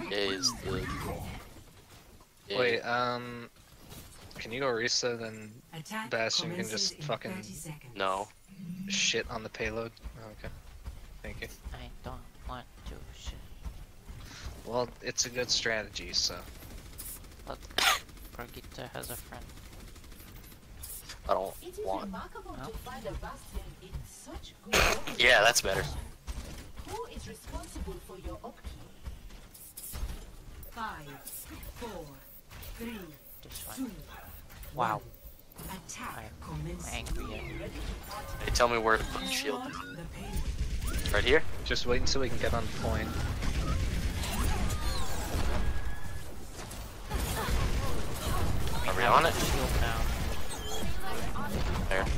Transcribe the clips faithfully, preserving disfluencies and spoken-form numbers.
is the. Yeah. Wait, um, can you go Risa, then Attack Bastion can commences just in fucking thirty seconds. No. shit on the payload? Oh, okay. Thank you. I don't want to shit. Well, it's a good strategy, so. But Brigitte has a friend. I don't It is want. remarkable No? to find a bastion in such good order. Yeah, that's better. Who is responsible for your upkeep? Five, four, three, This two, one. Wow. attack I'm commences. angry at Hey, tell me where to put the shield. The payload. Right here? Just wait until we can get on point. Are we on it? shield down. There.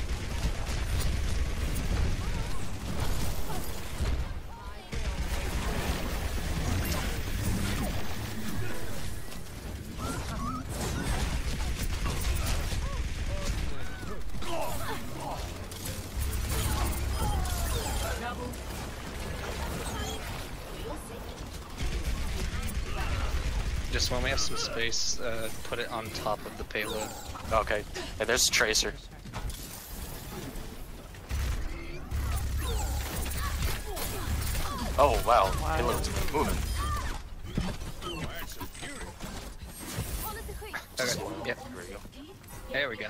Just when we have some space, uh, put it on top of the payload. Okay. Hey, there's a tracer. Oh wow, Wow. payload's moving. Okay, yep, Here we go. there we go.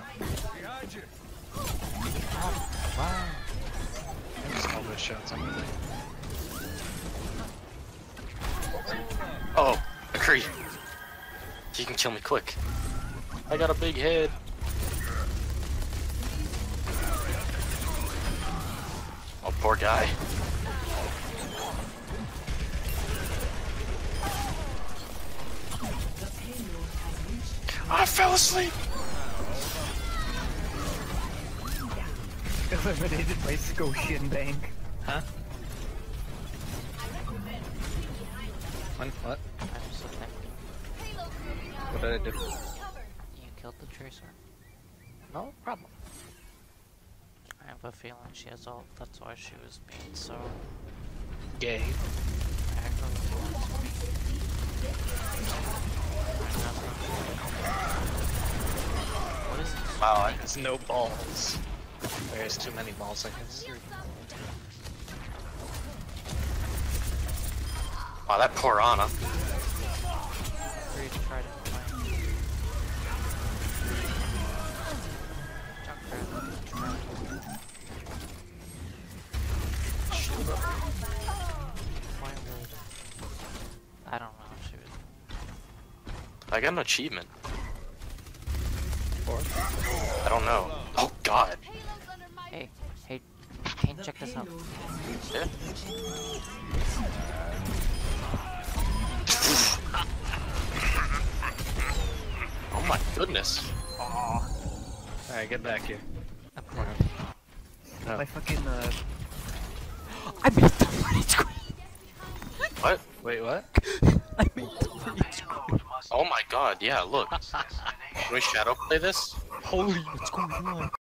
Wow. Just all those shots on the Oh, McCree. You can kill me quick. I got a big head. Oh, poor guy. I fell asleep. Eliminated by Scotian Bank. Huh? When? What? I'm so thankful. What did I do? You killed the tracer. No problem. I have a feeling she has ult, that's why she was being so Gay. aggro towards me. What is this? Wow, I There's no balls. There's too many balls, I guess. wow, that poor Ana. Three to try to find. Junkrat, try. Why would... I don't know if she was... I got an achievement. Or I don't know. Oh God. Hey, hey, Kane, check this out. Yeah. Oh my goodness. alright, get back here. My fucking uh I made the free screen! What? Wait, what? I made the free screen! Oh my God. Yeah. Look. Can we shadow play this? Holy, what's going on?